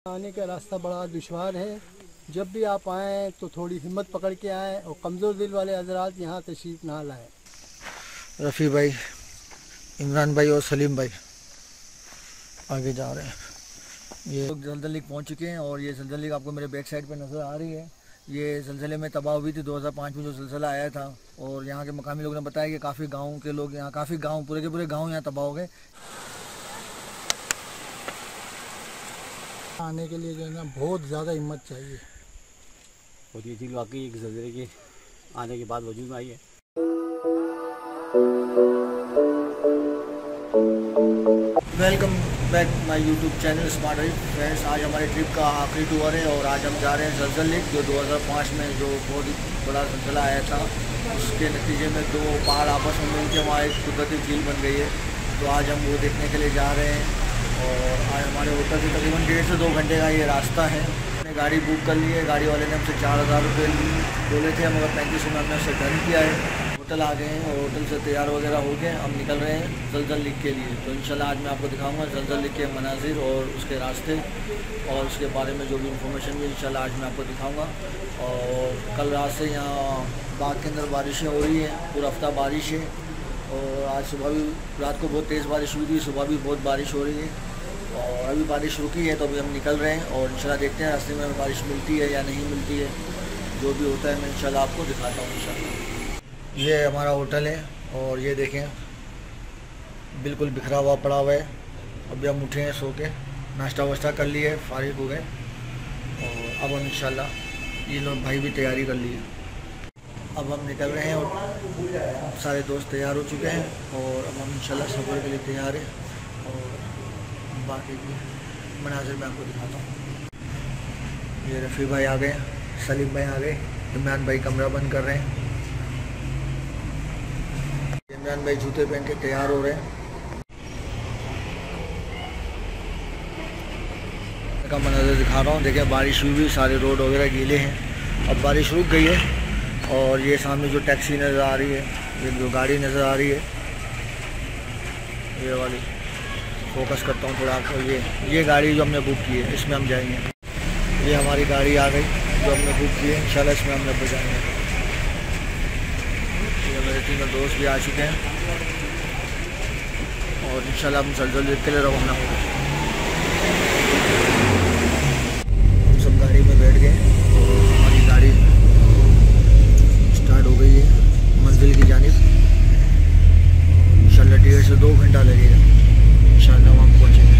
आने का रास्ता बड़ा दुश्वार है। जब भी आप आएँ तो थोड़ी हिम्मत पकड़ के आएँ और कमज़ोर दिल वाले हजरात यहाँ तशरीफ़ ना लाएँ। रफ़ी भाई, इमरान भाई और सलीम भाई आगे जा रहे हैं। ये लोग जलजल लेक पहुँच चुके हैं और ये जलजल लेक आपको मेरे बैक साइड पे नज़र आ रही है। ये ज़लज़ले में तबाह हुई थी 2005 में जो ज़लज़ला आया था, और यहाँ के मकामी लोगों ने बताया कि काफ़ी गाँव के लोग यहाँ, काफ़ी गाँव, पूरे के पूरे गाँव यहाँ तबाह हो गए। आने के लिए जो है ना बहुत ज़्यादा हिम्मत चाहिए, और ये चीज़ वाकई एक ज़लज़ले के आने के बाद वजूद में आई है। Welcome back my YouTube channel smart life friends. आज हमारे ट्रिप का आखिरी टूर है और आज हम जा रहे हैं जलजल लेक, जो 2005 में जो बहुत ही बड़ा ज़लज़ला आया था, उसके नतीजे में दो पहाड़ आपस में मिलकर वहाँ एक कुदरती झील बन गई है। तो आज हम वो देखने के लिए जा रहे हैं और आज हमारे होटल से तकरीबन 1.5 से 2 घंटे का ये रास्ता है। हमने गाड़ी बुक कर ली है, गाड़ी वाले ने हमसे 4000 रुपये बोले थे, मगर 3500 में हमने उससे डन किया है। होटल आ गए हैं और होटल से तैयार वगैरह हो गए, हम निकल रहे हैं जलजल लेक के लिए। तो इंशाल्लाह आज मैं आपको दिखाऊंगा जलजल लेक के मनाजिर और उसके रास्ते और उसके बारे में जो भी इंफॉर्मेशन भी इंशाल्लाह आज मैं आपको दिखाऊंगा। और कल रात से यहाँ बाग के अंदर बारिशें हो रही हैं, पूरा हफ्ता बारिश है, और आज सुबह भी, रात को बहुत तेज़ बारिश हुई थी, सुबह भी बहुत बारिश हो रही है और अभी बारिश रुकी है। तो अभी हम निकल रहे हैं और इंशाल्लाह देखते हैं रास्ते में बारिश मिलती है या नहीं मिलती है। जो भी होता है मैं इंशाल्लाह आपको दिखाता हूँ इंशाल्लाह। ये हमारा होटल है और ये देखें बिल्कुल बिखरा हुआ पड़ा हुआ है। अभी हम उठे हैं सो के, नाश्ता वाश्ता कर लिए, फारिग हो गए और अब हम इंशाल्लाह, ये लोग भाई भी तैयारी कर ली है, अब हम निकल रहे हैं और सारे दोस्त तैयार हो चुके हैं और अब हम इंशाल्लाह सफ़र के लिए तैयार हैं और बाकी की मनाजिर मैं आपको दिखाता हूँ। ये रफ़ी भाई आ गए, सलीम भाई आ गए, इमरान भाई कमरा बंद कर रहे हैं, इमरान भाई जूते पहन के तैयार हो रहे हैं। का मंजर दिखा रहा हूँ, देखिए बारिश हुई भी, सारे रोड वगैरह गीले हैं। अब बारिश रुक गई है और ये सामने जो टैक्सी नज़र आ रही है, ये जो गाड़ी नज़र आ रही है, ये वाली फोकस करता हूँ थोड़ा आपको। ये गाड़ी जो हमने बुक की है, इसमें हम जाएंगे। ये हमारी गाड़ी आ गई जो हमने बुक की है, इंशाल्लाह इसमें हम लेकर जाएंगे। ये मेरे 3 दोस्त भी आ चुके हैं और इंशाल्लाह हम जल्द लेक के लिए रवाना हो गए। हम सब गाड़ी में बैठ गए और हमारी गाड़ी स्टार्ट हो गई है मंजिल की जानिब। इंशाल्लाह 1.5 से 2 घंटा लगेगा, इंशाल्लाह वहाँ पहुँचेंगे।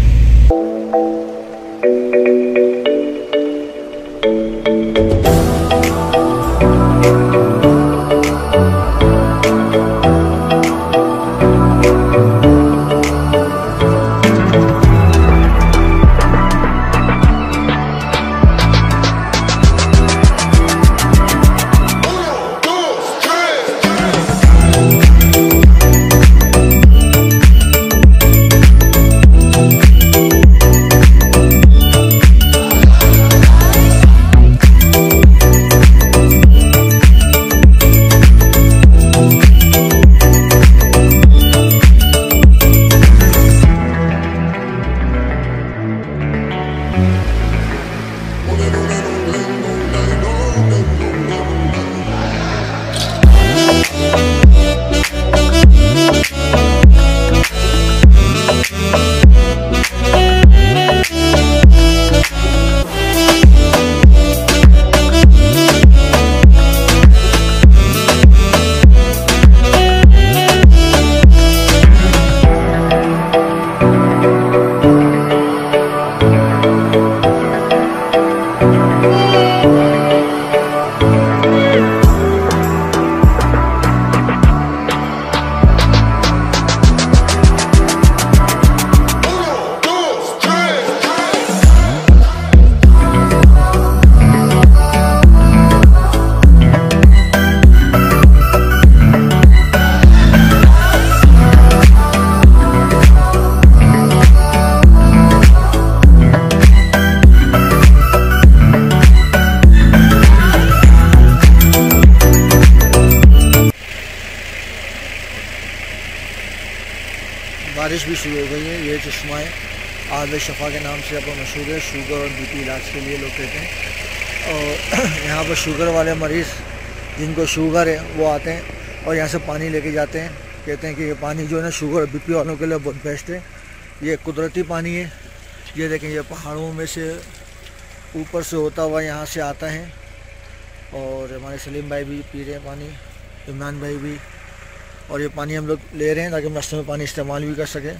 बारिश भी शुरू हो गई है। ये चश्मा है, आब शफ़ा के नाम से अब मशहूर है। शुगर और बीपी इलाज के लिए लोग कहते हैं। और यहाँ पर शुगर वाले मरीज़ जिनको शुगर है वो आते हैं और यहाँ से पानी लेके जाते हैं। कहते हैं कि ये पानी जो है ना शुगर और बीपी वालों के लिए बहुत बेस्ट है। ये कुदरती पानी है। ये देखें, ये पहाड़ों में से ऊपर से होता हुआ यहाँ से आता है। और हमारे सलीम भाई भी पी रहे हैं पानी, इमरान भाई भी। और ये पानी हम लोग ले रहे हैं ताकि हम रास्ते में पानी इस्तेमाल भी कर सकें।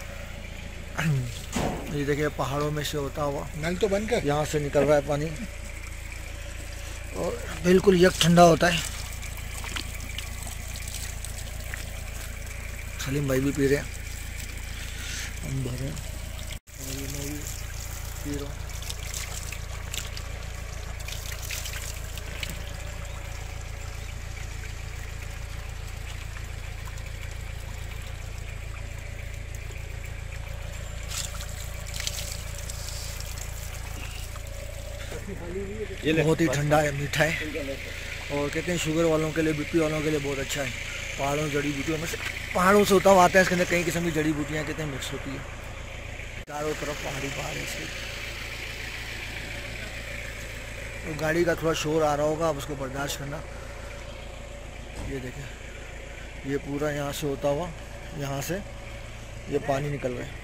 ये देखिए पहाड़ों में से होता हुआ नल तो बंद कर, यहाँ से निकल रहा है पानी और बिल्कुल यक ठंडा होता है। सलीम भाई भी पी रहे हैं, हम भर रहे हैं और ये मैं भी पी रहा हूँ। बहुत ही ठंडा है, मीठा है। और कहते हैं शुगर वालों के लिए, बीपी वालों के लिए बहुत अच्छा है। पहाड़ों जड़ी बूटियों में से, पहाड़ों से होता हुआ आता है। इसके अंदर कई किस्म की जड़ी बूटियाँ कहते हैं मिक्स होती है। चारों तरफ पहाड़ी पहाड़ है इसके। तो गाड़ी का थोड़ा शोर आ रहा होगा, आप उसको बर्दाश्त करना। ये देखें, ये पूरा यहाँ से होता हुआ यहाँ से ये पानी निकल रहा है।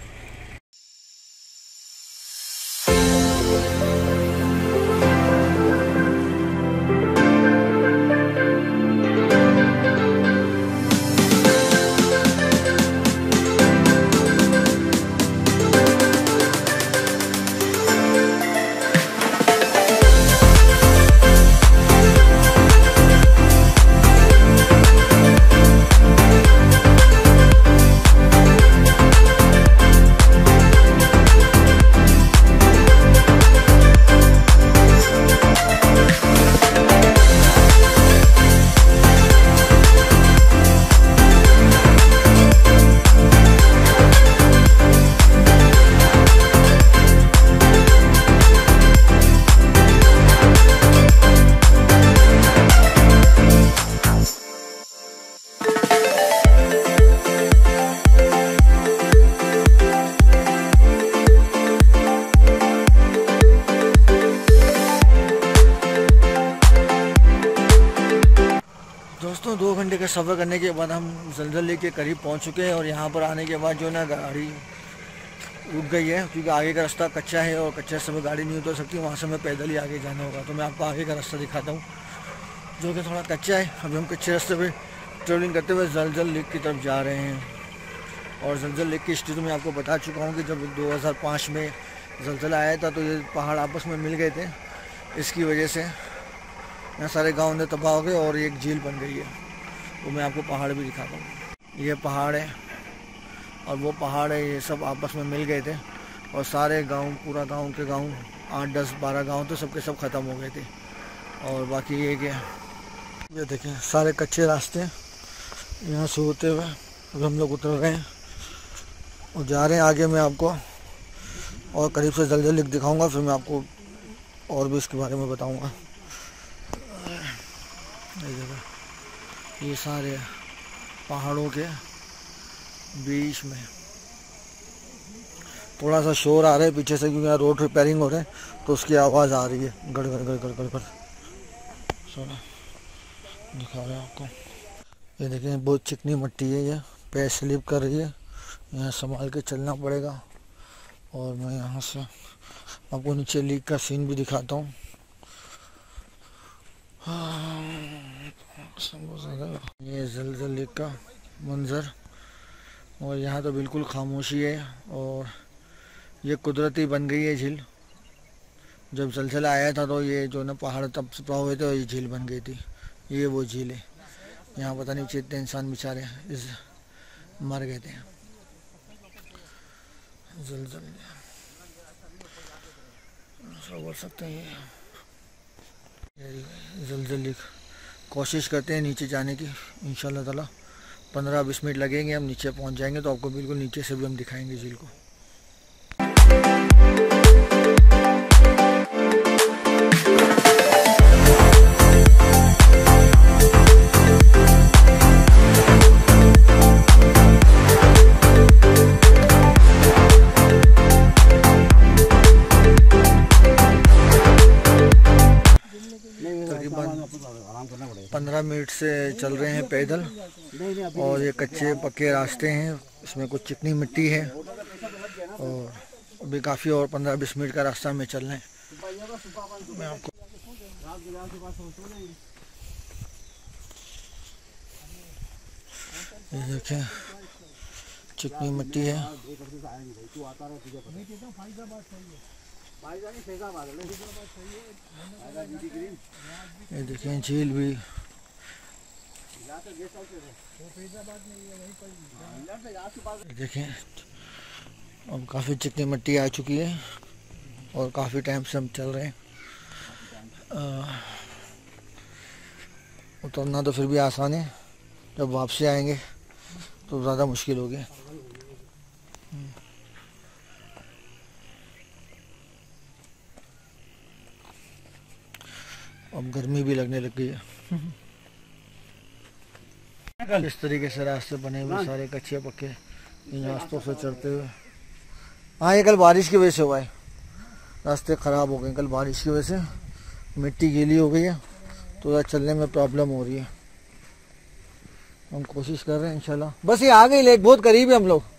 दोस्तों 2 घंटे का सफ़र करने के बाद हम जलजल लेक के करीब पहुंच चुके हैं। और यहाँ पर आने के बाद जो ना गाड़ी रुक गई है क्योंकि आगे का रास्ता कच्चा है और कच्चे रास्ते में गाड़ी नहीं उतर सकती। वहाँ से हमें पैदल ही आगे जाना होगा। तो मैं आपको आगे का रास्ता दिखाता हूँ जो कि थोड़ा कच्चा है। अभी हम कच्चे रास्ते पर ट्रेवलिंग करते हुए जलजल लेक की तरफ जा रहे हैं। और जलजल लेक की हिस्ट्री तो मैं आपको बता चुका हूँ कि जब 2005 में जलजला आया था तो ये पहाड़ आपस में मिल गए थे। इसकी वजह से यहाँ सारे गांव ने तबाह हो गए और एक झील बन गई है। तो मैं आपको पहाड़ भी दिखाता हूँ। ये पहाड़ है और वो पहाड़ है, ये सब आपस में मिल गए थे और सारे गांव, पूरा गांव के गांव 8, 10, 12 गांव तो सबके सब ख़त्म हो गए थे। और बाकी ये क्या, ये देखें सारे कच्चे रास्ते यहाँ से होते हुए अब हम लोग उतर रहे हैं और जा रहे हैं आगे। मैं आपको और करीब से जलजल लेक दिखाऊँगा, फिर मैं आपको और भी इसके बारे में बताऊँगा। ये सारे पहाड़ों के बीच में थोड़ा सा शोर आ रहा है पीछे से क्योंकि यहाँ रोड रिपेयरिंग हो रहे हैं तो उसकी आवाज़ आ रही है, गड़ गड़ गड़ गड़ गड़ गड़। सुना दिखा रहे हैं आपको। ये देखें बहुत चिकनी मिट्टी है, ये पैर स्लिप कर रही है, यहाँ संभाल के चलना पड़ेगा। और मैं यहाँ से आपको नीचे लेक का सीन भी दिखाता हूँ। ये जलजल लेक का मंज़र और यहाँ तो बिल्कुल खामोशी है। और ये कुदरती बन गई है झील। जब जलजला आया था तो ये जो ना पहाड़ तब तबाह हुए थे और ये झील बन गई थी। ये वो झील है। यहाँ पता नहीं कितने इंसान बेचारे इस मर गए थे जलजल बोल सकते हैं। जलजल लेक कोशिश करते हैं नीचे जाने की, इंशाल्लाह ताला 15-20 मिनट लगेंगे, हम नीचे पहुंच जाएंगे तो आपको बिल्कुल नीचे से भी हम दिखाएंगे झील को। 15 मिनट से चल रहे हैं पैदल, और ये कच्चे पक्के रास्ते हैं, इसमें कुछ चिकनी मिट्टी है, और अभी काफ़ी और 15-20 मिनट का रास्ता में चल रहे हैं। मैं आपको ये देखें, चिकनी मिट्टी है। ये देखें झील भी, देखें अब काफ़ी चिकनी मिट्टी आ चुकी है और काफ़ी टाइम से हम चल रहे हैं। उतरना तो फिर भी आसान है, जब वापसी आएंगे तो ज़्यादा मुश्किल होगी। अब गर्मी भी लगने लग गई है। इस तरीके से रास्ते बने हुए सारे कच्चे पक्के, इन रास्तों से चढ़ते हुए। हाँ, ये कल बारिश की वजह से हुआ है, रास्ते ख़राब हो गए कल बारिश की वजह से, मिट्टी गीली हो गई है तो चलने में प्रॉब्लम हो रही है। हम कोशिश कर रहे हैं इंशाल्लाह। बस ये आ गई लेक, बहुत करीब है हम लोग।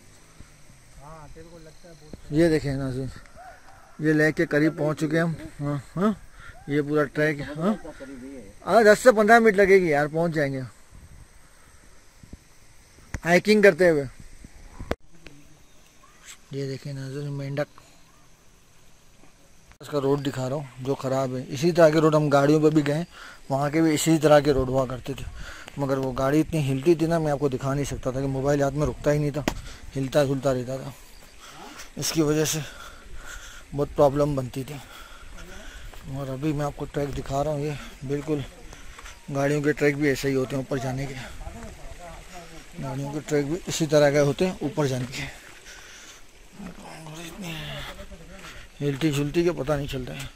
ये देखें नाज़रीन, ये लेक के करीब पहुंच चुके हैं हम। हाँ हाँ, ये पूरा ट्रैक। हाँ 10 से 15 मिनट लगेगी यार, पहुंच जाएंगे हाइकिंग करते हुए। ये देखें नाज़रीन, मेंढक। इसका रोड दिखा रहा हूँ जो ख़राब है। इसी तरह के रोड हम गाड़ियों पे भी गए, वहाँ के भी इसी तरह के रोड हुआ करते थे, मगर वो गाड़ी इतनी हिलती थी ना, मैं आपको दिखा नहीं सकता था कि मोबाइल हाथ में रुकता ही नहीं था, हिलता झुलता रहता था। इसकी वजह से बहुत प्रॉब्लम बनती थी। और अभी मैं आपको ट्रैक दिखा रहा हूँ, ये बिल्कुल गाड़ियों के ट्रैक भी ऐसे ही होते हैं ऊपर जाने के। गाड़ियों के ट्रैक भी इसी तरह के होते हैं ऊपर जाने के। हिलती झुलती के पता नहीं चलता है।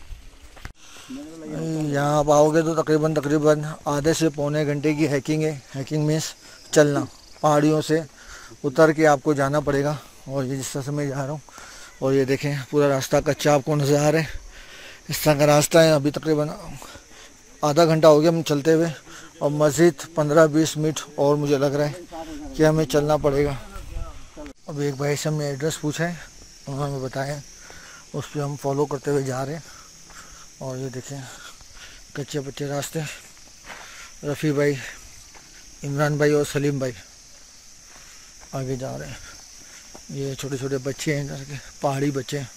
यहाँ आप आओगे तो तकरीबन आधे से पौने घंटे की हाइकिंग है। हाइकिंग मीन्स चलना, पहाड़ियों से उतर के आपको जाना पड़ेगा। और ये जिस तरह से मैं जा रहा हूँ, और ये देखें पूरा रास्ता कच्चा आपको नज़र आ रहा है, इस तरह का रास्ता है। अभी तकरीबन आधा घंटा हो गया हम चलते हुए, और मज़ीद 15-20 मिनट और मुझे लग रहा है कि हमें चलना पड़ेगा। अब एक भाई से हमने एड्रेस पूछा है, उन्होंने बताया, उस पर हम फॉलो करते हुए जा रहे हैं। और ये देखें कच्चे पच्चे रास्ते। रफ़ी भाई, इमरान भाई और सलीम भाई आगे जा रहे हैं। ये छोटे छोटे बच्चे हैं घर के, पहाड़ी बच्चे हैं।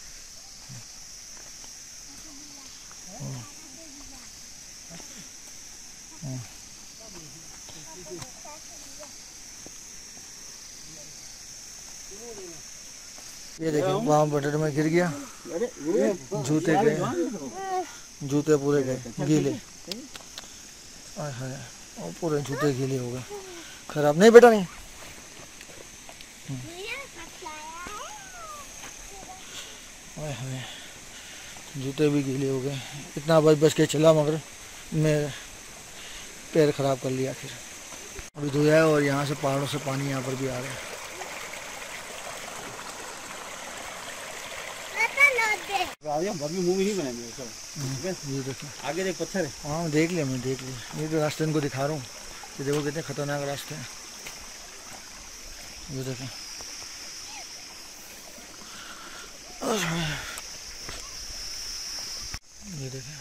ये देखिए वहाँ बटन में गिर गया, जूते गए, जूते पूरे गए गीले, और पूरे जूते गीले हो गए, खराब नहीं बेटा नहीं। जूते भी गीले हो गए, इतना बच के चला मगर मैं पैर ख़राब कर लिया। फिर अभी धोया है, और यहाँ से पहाड़ों से पानी यहाँ पर भी आ रहा है। ये देखो आगे देख पत्थर है। हाँ देख लिया, मैं देख लिया। ये तो रास्ते इनको दिखा रहा हूँ कि देखो कितने खतरनाक रास्ते हैं। ये देखें, ये देखें।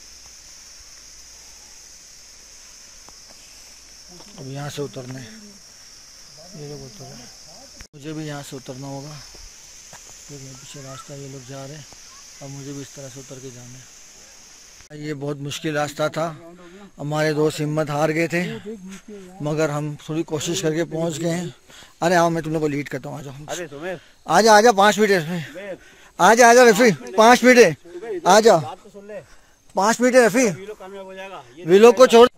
अब यहाँ से उतरना है, ये लोग उतर रहे हैं, मुझे भी यहाँ से उतरना होगा। देखिए पीछे रास्ता, ये लोग जा रहे हैं, अब मुझे भी इस तरह से उतर के जाना है। ये बहुत मुश्किल रास्ता था, हमारे दोस्त हिम्मत हार गए थे, मगर हम थोड़ी कोशिश करके पहुंच गए हैं। अरे आओ, मैं तुम लोग को लीड करता हूँ, आ जाओ। आजा 5 मिनट है, आजा रफ़ी, 5 मिनट है, आजा 5 मिनट है रफ़ी, विलो को छोड़।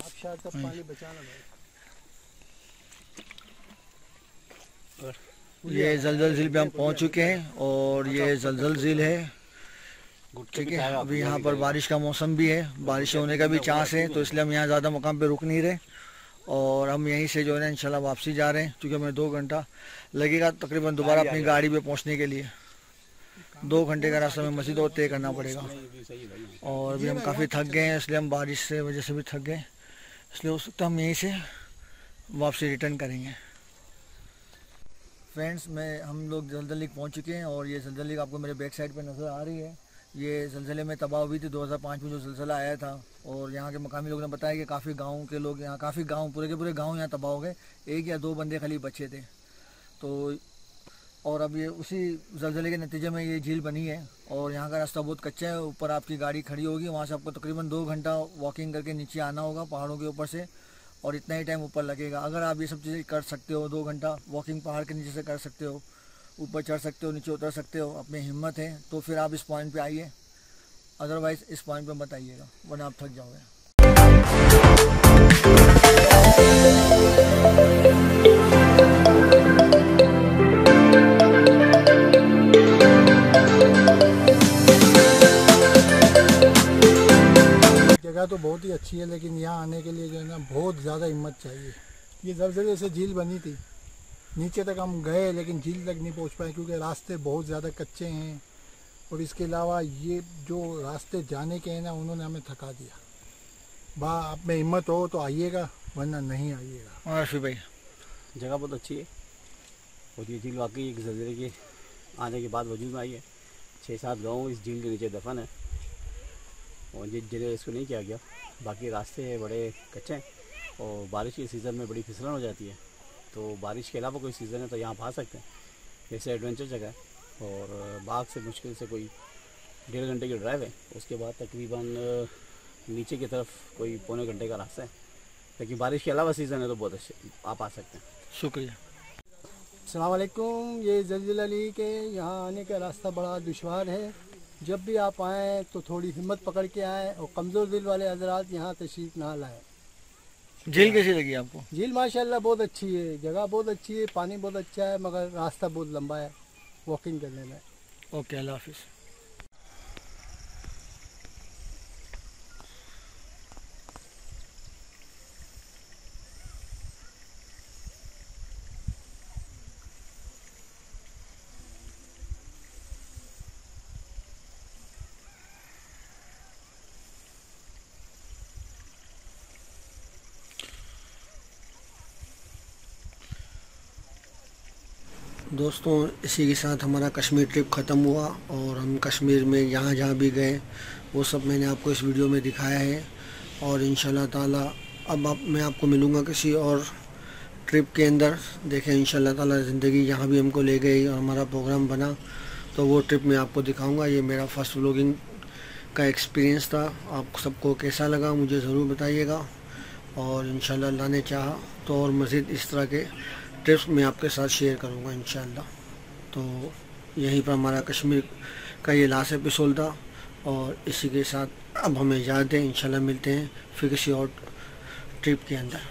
ये जलजल झील पे हम पहुंच चुके हैं, और ये जलजल झील है, ठीक है। अभी यहाँ पर बारिश का मौसम भी है, बारिश होने का भी चांस है, तो इसलिए हम यहाँ ज़्यादा मकाम पे रुक नहीं रहे, और हम यहीं से जो है इंशाल्लाह वापसी जा रहे हैं, क्योंकि हमें 2 घंटा लगेगा तकरीबन दोबारा अपनी गाड़ी पे पहुँचने के लिए। 2 घंटे का रास्ता हमें मस्जिद और तय करना पड़ेगा। और अभी हम काफ़ी थक गए हैं, इसलिए हम बारिश से वजह से भी थक गए, इसलिए हो सकता है हम यहीं से वापसी रिटर्न करेंगे। फ्रेंड्स हम लोग जलजल लेक पहुँच चुके हैं और ये जलजल लेक आपको मेरे बैक साइड पे नज़र आ रही है। ये ज़लज़ले में तबाह हुई थी 2005 में जो ज़लज़ला आया था, और यहाँ के मकामी लोगों ने बताया कि काफ़ी गाँव के लोग यहाँ, काफ़ी गाँव पूरे के पूरे गाँव यहाँ तबाह हो गए, 1 या 2 बंदे खाली बचे थे। तो और अब ये उसी ज़लज़ले के नतीजे में ये झील बनी है और यहाँ का रास्ता बहुत कच्चा है। ऊपर आपकी गाड़ी खड़ी होगी, वहाँ से आपको तकरीबन 2 घंटा वॉकिंग करके नीचे आना होगा पहाड़ों के ऊपर से, और इतना ही टाइम ऊपर लगेगा। अगर आप ये सब चीज़ें कर सकते हो, 2 घंटा वॉकिंग पहाड़ के नीचे से कर सकते हो, ऊपर चढ़ सकते हो, नीचे उतर सकते हो, अपनी हिम्मत है तो फिर आप इस पॉइंट पे आइए, अदरवाइज़ इस पॉइंट पे मत आइएगा वरना आप थक जाओगे। जगह तो बहुत ही अच्छी है, लेकिन यहाँ आने के लिए जो है ना बहुत ज़्यादा हिम्मत चाहिए। ये ज़लज़ले से झील बनी थी, नीचे तक हम गए लेकिन झील तक नहीं पहुँच पाए क्योंकि रास्ते बहुत ज़्यादा कच्चे हैं, और इसके अलावा ये जो रास्ते जाने के हैं ना उन्होंने हमें थका दिया। आप में हिम्मत हो तो आइएगा वरना नहीं आइएगा। और आशिफ भाई जगह बहुत अच्छी है और ये झील वाकई एक ज़लज़ले के आने के बाद वजूद में आई है। 6-7 गाँव इस झील के नीचे दफन है और ये जगह इसको नहीं किया गया। बाकी रास्ते बड़े कच्चे हैं और बारिश के सीज़न में बड़ी फिसलन हो जाती है, तो बारिश के अलावा कोई सीज़न है तो यहाँ आ सकते हैं। जैसे एडवेंचर जगह है और बाग से मुश्किल से कोई 1.5 घंटे की ड्राइव है, उसके बाद तकरीबन नीचे की तरफ कोई पौने घंटे का रास्ता है। लेकिन बारिश के अलावा सीज़न है तो बहुत अच्छे आप आ सकते हैं। शुक्रिया। अस्सलाम वालेकुम। ये जलजला लेक है, यहाँ आने का रास्ता बड़ा दुश्वार है। जब भी आप आएँ तो थोड़ी हिम्मत पकड़ के आएँ और कमज़ोर दिल वाले हजरात यहाँ तशरीफ़ ना लाएँ। झील कैसी लगी आपको? झील माशाल्लाह बहुत अच्छी है, जगह बहुत अच्छी है, पानी बहुत अच्छा है, मगर रास्ता बहुत लंबा है वॉकिंग करने में। ओके, अल्लाह हाफिज़। दोस्तों, इसी के साथ हमारा कश्मीर ट्रिप ख़त्म हुआ और हम कश्मीर में जहाँ जहाँ भी गए वो सब मैंने आपको इस वीडियो में दिखाया है। और इंशाल्लाह ताला अब मैं आपको मिलूँगा किसी और ट्रिप के अंदर। देखें इंशाल्लाह ताला ज़िंदगी जहाँ भी हमको ले गई और हमारा प्रोग्राम बना तो वो ट्रिप मैं आपको दिखाऊँगा। ये मेरा फर्स्ट व्लॉगिंग का एक्सपीरियंस था। आप सबको कैसा लगा मुझे ज़रूर बताइएगा, और इंशाल्लाह अल्लाह ने चाहा तो और मज़ीद इस तरह के ट्रिप्स मैं आपके साथ शेयर करूंगा इंशाल्लाह। तो यहीं पर हमारा कश्मीर का ये लास्ट एपिसोड था और इसी के साथ अब हमें इजाज़त दें। इंशाल्लाह मिलते हैं फिर किसी और ट्रिप के अंदर।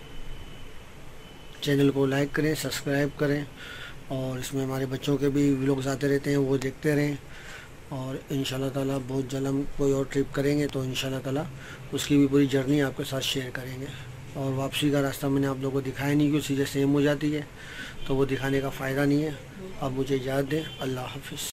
चैनल को लाइक करें, सब्सक्राइब करें, और इसमें हमारे बच्चों के भी व्लॉग्स आते रहते हैं, वो देखते रहें। और इंशाल्लाह ताला बहुत जल्द हम कोई और ट्रिप करेंगे तो इंशाल्लाह ताला उसकी भी पूरी जर्नी आपके साथ शेयर करेंगे। और वापसी का रास्ता मैंने आप लोगों को दिखाया नहीं क्योंकि सीधे सेम हो जाती है, तो वो दिखाने का फ़ायदा नहीं है। अब मुझे इजाज़त दें। अल्लाह हाफिज़।